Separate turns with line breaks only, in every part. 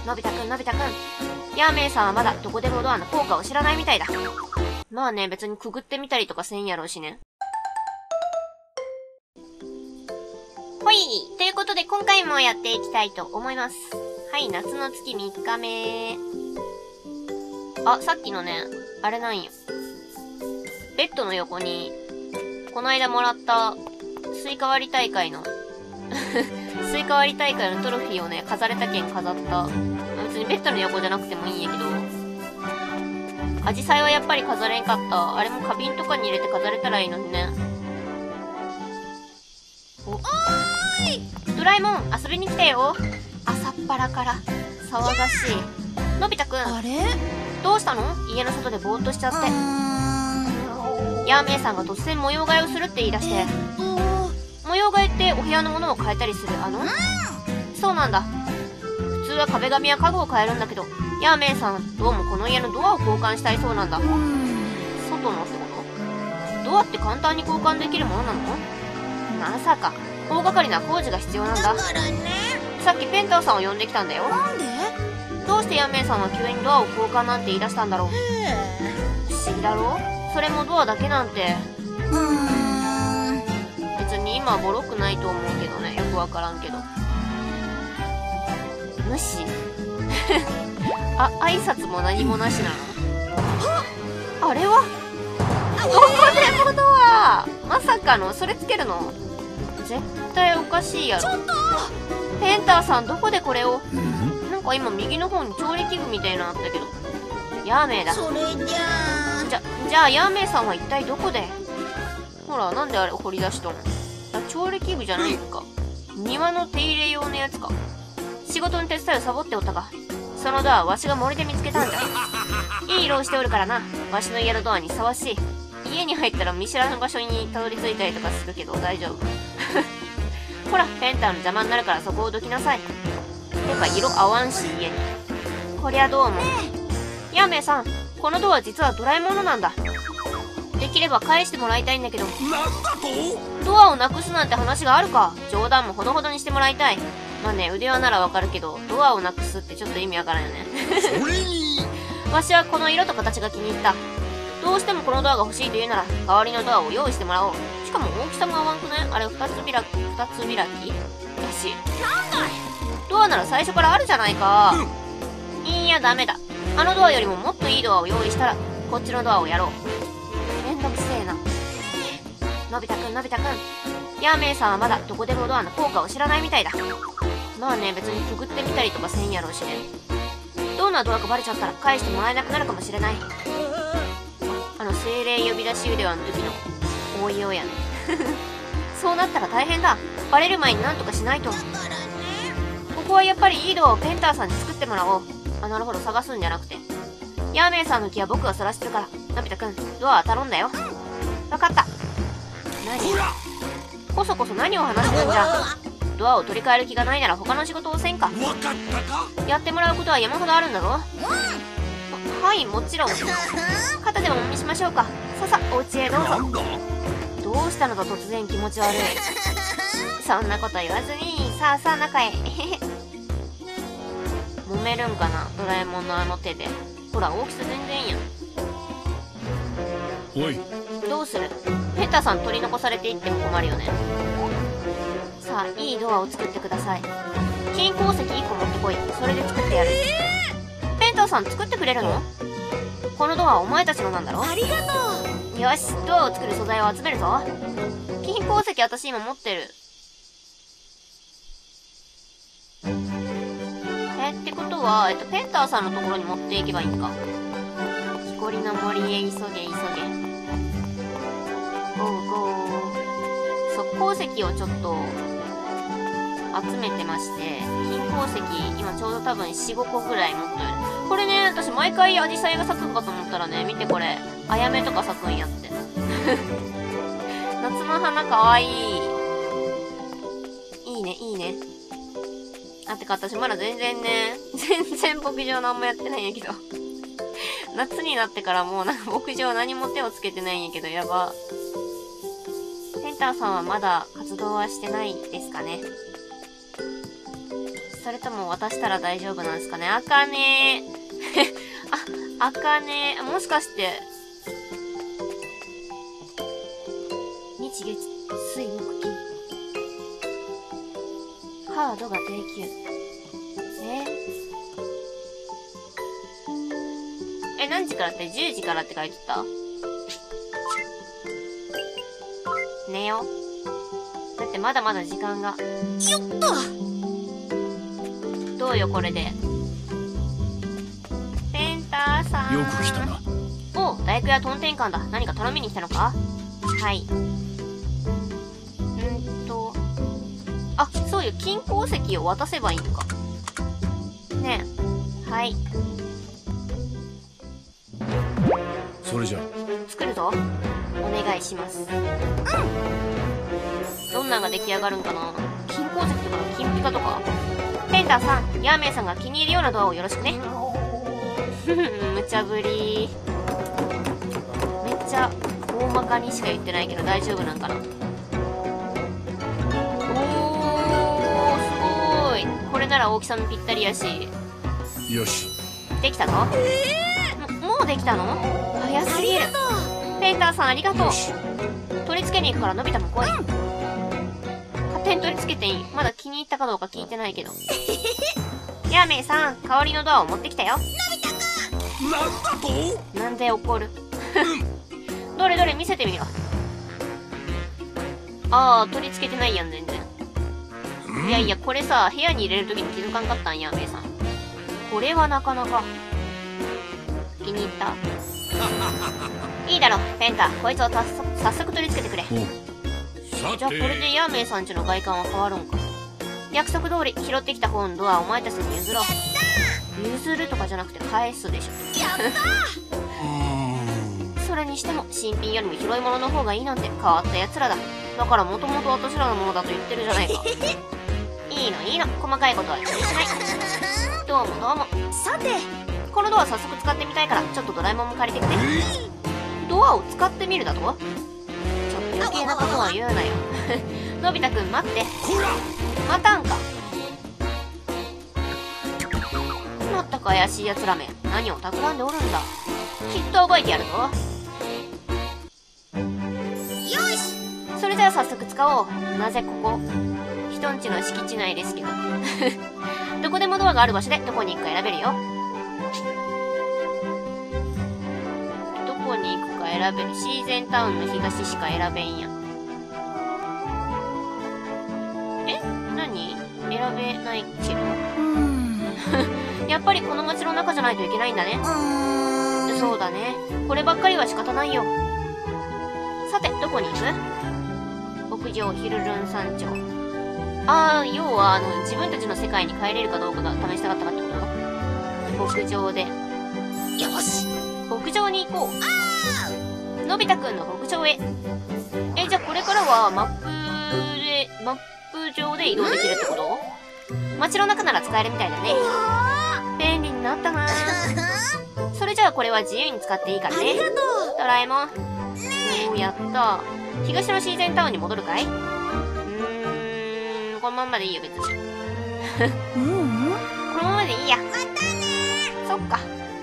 のび太くん。ヤーメイさんはまだどこでもドアの効果を知らないみたいだ。まあね、別にくぐってみたりとかせんやろうしね。ほい。ということで今回もやっていきたいと思います。はい、夏の月3日目。あ、さっきのね、あれなんよ。ベッドの横に、この間もらった、スイカ割り大会の、スイカ割り大会のトロフィーをね、飾れたけん飾った。別にベッドの横じゃなくてもいいんやけど、アジサイはやっぱり飾れんかった。あれも花瓶とかに入れて飾れたらいいのにね。おーい！ドラえもん、遊びに来たよ。朝っぱらから、騒がしい。のび太くん。
あれ？
どうしたの？家の外でぼーっとしちゃって。ヤーメイさんが突然模様替えをするって言い出して。模様替えってお部屋のものを変えたりするそうなんだ。普通は壁紙や家具を変えるんだけど、ヤーメイさん、どうもこの家のドアを交換したいそうなんだ。外のってこと？ドアって簡単に交換できるものなの？まさか、大掛かりな工事が必要なんだ。さっきペンターさんを呼んできたんだよ。
なんで？
どうしてヤーメイさんは急にドアを交換なんて言い出したんだろう。不思議だろ？それもドアだけなんて。別に今はボロくないと思うけどね。よくわからんけど。無視あ、挨拶も何もなしなの？あれはどこでもドア！まさかの、それつけるの？絶対おかしいやろ。ペンターさん、どこでこれを？なんか今右の方に調理器具みたいなのあったけど。ヤーメイだ。
それ
じゃあヤーメイさんは一体どこで？ほら、なんであれを掘り出しとんの？調理器具じゃないか。庭の手入れ用のやつか。仕事の手伝いをサボっておったか。そのドアはわしが森で見つけたんじゃ。いい色をしておるからな。わしの家のドアにふさわしい。家に入ったら見知らぬ場所にたどり着いたりとかするけど大丈夫。ほら、ペンターの邪魔になるからそこをどきなさい。てか色合わんし家に。こりゃどうも。ヤーメイさん、このドア実はドラえもんのなんだ。できれば返してもらいたいんだけど。
なんだと？
ドアをなくすなんて話があるか。冗談もほどほどにしてもらいたい。まあね、腕輪ならわかるけど、ドアをなくすってちょっと意味わからんよね。
それに
わしはこの色と形が気に入った。どうしてもこのドアが欲しいというなら、代わりのドアを用意してもらおう。しかも大きさも合わんくない？あれ二つ開きだし。なんだい？ドアなら最初からあるじゃないか。いや、ダメだ。あのドアよりももっといいドアを用意したら、こっちのドアをやろう。めんどくせえな。のび太くん。ヤーメイさんはまだどこでもドアの効果を知らないみたいだ。まあね、別にくぐってみたりとかせんやろうしね。どんなドアかバレちゃったら返してもらえなくなるかもしれない。精霊呼び出し腕輪の時の応用やね。そうなったら大変だ。バレる前になんとかしないと。ここはやっぱりいいドアをペンターさんに作ってもらおう。なるほど、探すんじゃなくて。ヤーメイさんの気は僕がそらしてるから、のび太くん、ドアは頼んだよ。わかった。何？こそこそ何を話してるんじゃ。ドアを取り替える気がないなら他の仕事をせんか。
わかったか？
やってもらうことは山ほどあるんだぞ。はい、もちろん。肩でもお見しましょうか。さ、お家へどうぞ。どうしたのと突然気持ち悪い。そんなこと言わずに、さあ中へ。揉めるんかな、ドラえもんのあの手で。ほら、大きさ全然やん。
おい、
どうする？ペンターさん取り残されていっても困るよね。さあ、いいドアを作ってください。金鉱石1個持ってこい。それで作ってやる。ペンターさん作ってくれるの？このドアはお前たちのなんだろ？
ありがと
う。よし、ドアを作る素材を集めるぞ。金鉱石私今持ってる。ってことは、ペンターさんのところに持っていけばいいんか。木こりの森へ急げ。ゴーゴー。そう、鉱石をちょっと集めてまして、金鉱石今ちょうど多分4、5個ぐらい持ってる。これね、私毎回アジサイが咲くんかと思ったらね、見てこれ、あやめとか咲くんやって。夏の花かわいい。いいね。てか私まだ全然牧場何もやってないんやけど。夏になってからもう牧場何も手をつけてないんやけど、やば。ペンターさんはまだ活動はしてないですかね。そそれとも渡したら大丈夫なんですかね。あかねあ、あかねもしかして、日月、水木金。カードが定休。何時からって10時からって書いてた？寝よう。だってまだまだ時間が。よっと！どうよ、これで。ペンターさん。
よく来たな。
お、大工屋トンテンカンだ。何か頼みに来たのか？はい。あ、そういう金鉱石を渡せばいいのか。ねえ。はい。
それじゃ
作るぞ。お願いします。どんなんが出来上がるんかな。金鉱石とか金ピカとか。ペンターさん、ヤーメイさんが気に入るようなドアをよろしくね。無茶ぶり。めっちゃ大まかにしか言ってないけど大丈夫なんかな。おー、すごーい。これなら大きさもぴったりやし。
よし。
できたぞ。もうできたの？早すぎる。ペンターさんありがとう。取り付けに行くからのび太も来い。勝手に取り付けていい。まだ気に入ったかどうか聞いてないけど。ヤーメイさん、香りのドアを持ってきたよ。のび太くん！なんだと？なんで怒る？どれどれ見せてみろ。あー、取り付けてないやん、全然。いやいや、これさ、部屋に入れるときに気づかんかったん、ヤーメイさん。これはなかなか。気に入った。いいだろ、ペンタ。こいつを早速取り付けてくれ。じゃあこれでヤーメイさんちの外観は変わるんか。約束通り拾ってきた方のドアをお前たちに譲ろう。譲るとかじゃなくて返すでしょ。それにしても新品よりも広いものの方がいいなんて変わった奴らだ。だからもともと私らのものだと言ってるじゃないか。いいのいいの、細かいことは気にしない。どうもどうも。さて、このドア早速使ってみたいからちょっとドラえもんも借りてくね。ドアを使ってみるだと？ちょっと余計なことは言うなよ。のび太くん待って。またんか。まったく怪しいやつらめ。何を企んでおるんだ。きっと覚えてやるぞ。よし、それじゃあ早速使おう。なぜここ人んちの敷地内ですけど。どこでもドアがある場所でどこに行くか選べるよ。どこに行くか選べる。シーゼンタウンの東しか選べんや。何？選べないけど。やっぱりこの街の中じゃないといけないんだね。そうだね。こればっかりは仕方ないよ。さて、どこに行く？屋上ヒルルン山頂。ああ、要は自分たちの世界に帰れるかどうかが試したかったかってこと？屋上で。よし、屋上に行こう。のび太くんの屋上へ。じゃあこれからはマップ上で移動できるってこと？街の中なら使えるみたいだね。便利になったな。それじゃあこれは自由に使っていいからね。ドラえもん。おー、やった。東のシーゼンタウンに戻るかい？このままでいいよ、別に。このままでいいや。またねー。そっか。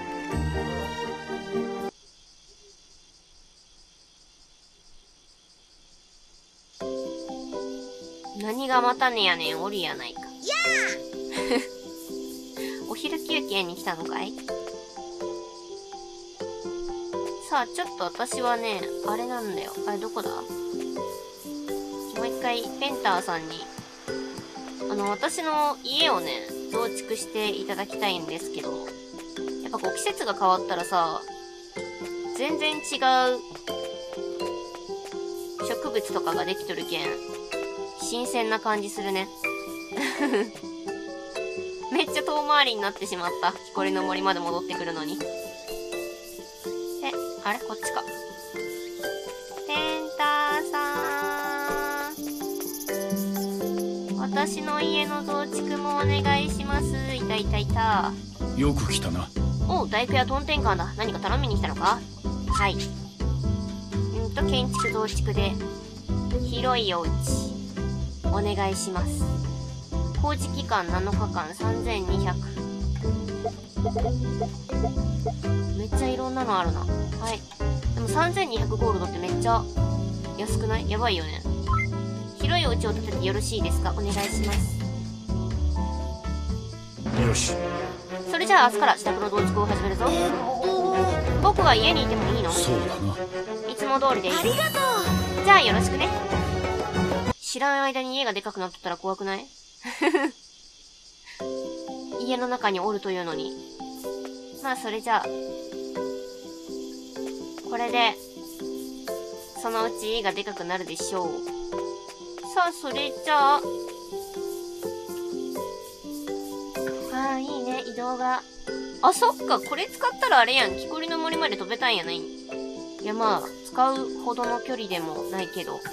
何がまたねやねん、おるやないか。お昼休憩に来たのかい？さあ、ちょっと私はね、あれなんだよ。あれどこだ？もう一回、ペンターさんに、私の家をね、増築していただきたいんですけど、やっぱこう季節が変わったらさ、全然違う植物とかができとるけん、新鮮な感じするね。めっちゃ遠回りになってしまった。木こりの森まで戻ってくるのに。あれこっちか。ペンターさん。私の家の増築もお願いします。いたいたいた。
よく来たな。
おう、大工屋トンテンカンだ。何か頼みに来たのか？はい。建築増築で、広いお家、お願いします。 工事期間7日間3200。めっちゃいろんなのあるな。はい。でも3200ゴールドってめっちゃ安くない？やばいよね。広いお家を建ててよろしいですか？お願いします。
よし。
それじゃあ明日から自宅の増築を始めるぞ。僕は家にいてもいいの？
そうだな。
いつも通りでいい。ありがとう。じゃあよろしくね。知らん間に家がでかくなってたら怖くない？家の中におるというのに。まあそれじゃあこれでそのうち家がでかくなるでしょう。さあそれじゃあいいね、移動が。あ、そっか、これ使ったらあれやん。木こりの森まで飛べたんやない。いや、まあ、使うほどの距離でもないけど。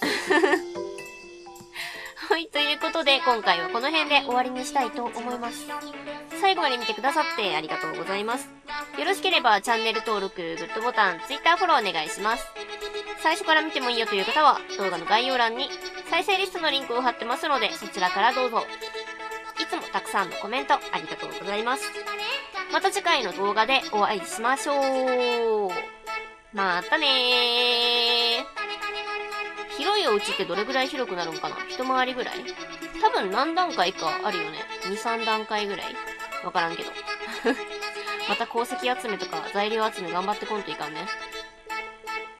はい、ということで、今回はこの辺で終わりにしたいと思います。最後まで見てくださってありがとうございます。よろしければ、チャンネル登録、グッドボタン、Twitter フォローお願いします。最初から見てもいいよという方は、動画の概要欄に再生リストのリンクを貼ってますので、そちらからどうぞ。いつもたくさんのコメントありがとうございます。また次回の動画でお会いしましょう。またねー。広いお家ってどれぐらい広くなるんかな？一回りぐらい？多分何段階かあるよね。2、3段階ぐらい？わからんけど。また鉱石集めとか材料集め頑張ってこんといかんね。